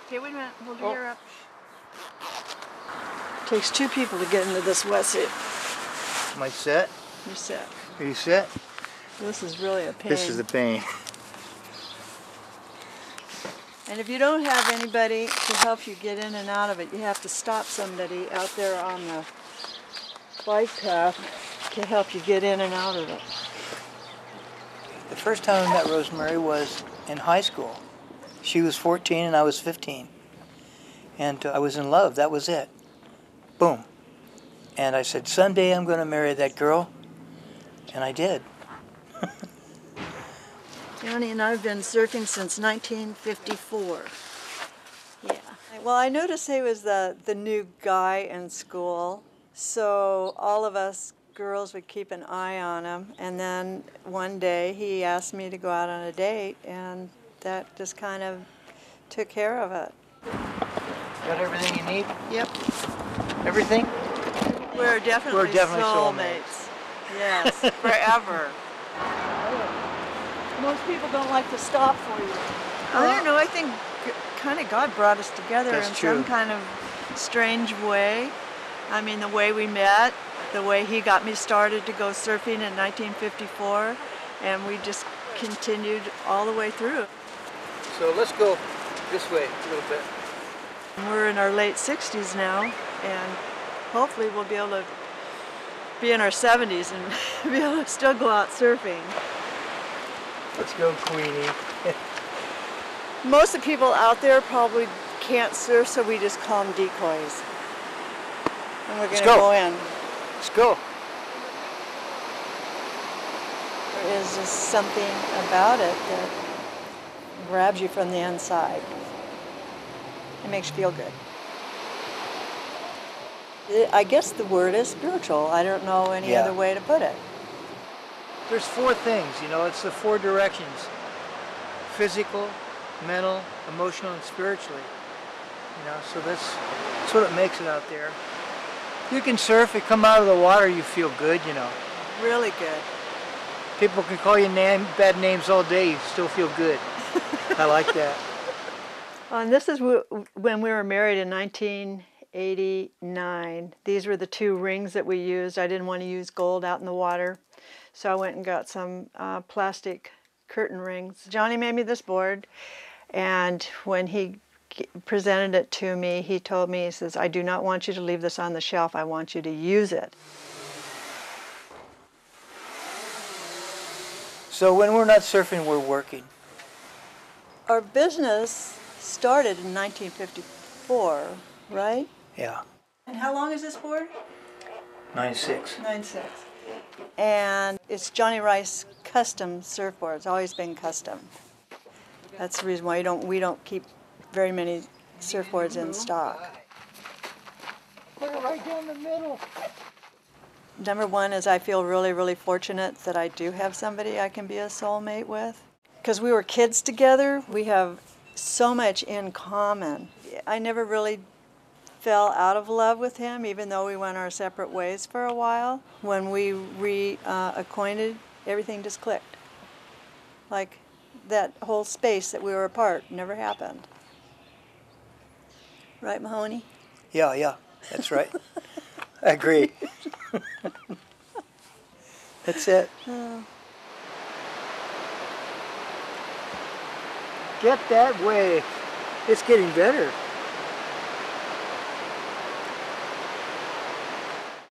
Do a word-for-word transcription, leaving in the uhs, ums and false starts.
Okay, wait a minute. Hold your Oh. hair up. Takes two people to get into this wetsuit. Am I set? You're set. Are you set? This is really a pain. This is the pain. And if you don't have anybody to help you get in and out of it, you have to stop somebody out there on the bike path to help you get in and out of it. The first time I met Rosemari was in high school. She was fourteen and I was fifteen. And uh, I was in love, that was it. Boom. And I said, someday I'm going to marry that girl. And I did. Johnny and I have been surfing since nineteen fifty-four. Yeah. Well, I noticed he was the, the new guy in school, so all of us girls would keep an eye on him. And then one day he asked me to go out on a date, and that just kind of took care of it. Got everything you need? Yep. Everything? We're definitely, We're definitely soulmates. Yes, forever. Most people don't like to stop for you. I don't know, I think kind of God brought us together That's in true. some kind of strange way. I mean, the way we met, the way he got me started to go surfing in nineteen fifty-four, and we just continued all the way through. So let's go this way a little bit. We're in our late sixties now, and hopefully we'll be able to be in our seventies and be able to still go out surfing. Let's go, Queenie. Most of the people out there probably can't surf, so we just call them decoys. And we're going to go. go in. Let's go. There is just something about it that grabs you from the inside. It makes you feel good. It, I guess the word is spiritual. I don't know any Yeah. other way to put it. There's four things, you know, it's the four directions. Physical, mental, emotional, and spiritually. You know, so that's, that's what it makes it out there. You can surf, you come out of the water, you feel good, you know. Really good. People can call you name, bad names all day, you still feel good. I like that. And this is w when we were married in nineteen eighty-nine. These were the two rings that we used. I didn't want to use gold out in the water, so I went and got some uh, plastic curtain rings. Johnny made me this board, and when he presented it to me, he told me, he says, I do not want you to leave this on the shelf. I want you to use it. So when we're not surfing, we're working. Our business started in nineteen fifty-four, right? Yeah. And how long is this board? nine six. nine six. And it's Johnny Rice custom surfboard. It's always been custom. That's the reason why you don't, we don't keep very many surfboards in stock. Put it right down the middle. Number one is I feel really, really fortunate that I do have somebody I can be a soulmate with. Because we were kids together, we have so much in common. I never really fell out of love with him, even though we went our separate ways for a while. When we re-acquainted, uh, everything just clicked. Like that whole space that we were apart never happened. Right, Mahoney? Yeah, yeah, that's right. I agree. That's it. Oh. Get that way. It's getting better.